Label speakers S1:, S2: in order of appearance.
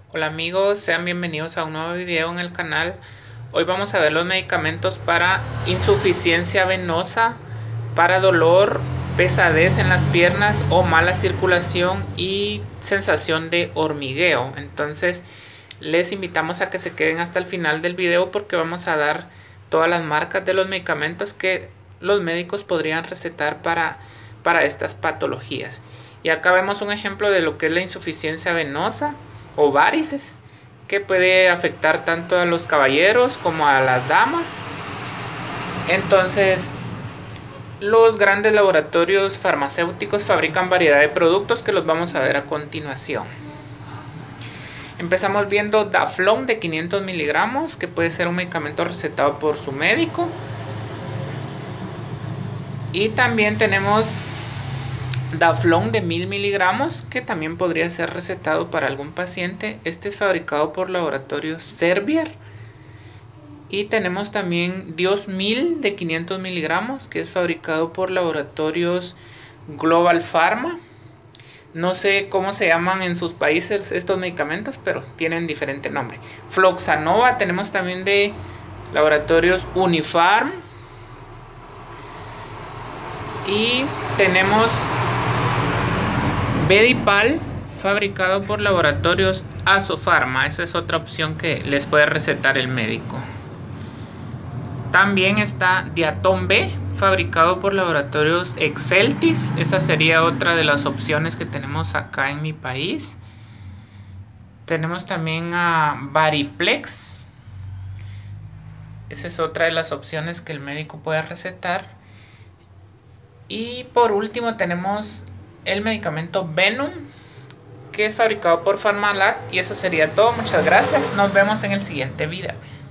S1: Hola amigos, sean bienvenidos a un nuevo video en el canal. Hoy vamos a ver los medicamentos para insuficiencia venosa, para dolor, pesadez en las piernas o mala circulación y sensación de hormigueo. Entonces les invitamos a que se queden hasta el final del video porque vamos a dar todas las marcas de los medicamentos que los médicos podrían recetar para estas patologías. Y acá vemos un ejemplo de lo que es la insuficiencia venosa o varices, que puede afectar tanto a los caballeros como a las damas. Entonces, los grandes laboratorios farmacéuticos fabrican variedad de productos que los vamos a ver a continuación. Empezamos viendo Daflón de 500 miligramos, que puede ser un medicamento recetado por su médico. Y también tenemos Daflón de 1000 miligramos, que también podría ser recetado para algún paciente. Este es fabricado por laboratorio Servier. Y tenemos también Dios-1000 de 500 miligramos, que es fabricado por laboratorios Global Pharma. No sé cómo se llaman en sus países estos medicamentos, pero tienen diferente nombre. Floxanova tenemos también de laboratorios Unifarm. Y tenemos Bedipal, fabricado por laboratorios Asofarma. Esa es otra opción que les puede recetar el médico. También está Diatom B, fabricado por laboratorios Exceltis. Esa sería otra de las opciones que tenemos acá en mi país. Tenemos también a Variplex. Esa es otra de las opciones que el médico puede recetar. Y por último tenemos el medicamento Venom, que es fabricado por Pharmalat. Y eso sería todo. Muchas gracias. Nos vemos en el siguiente video.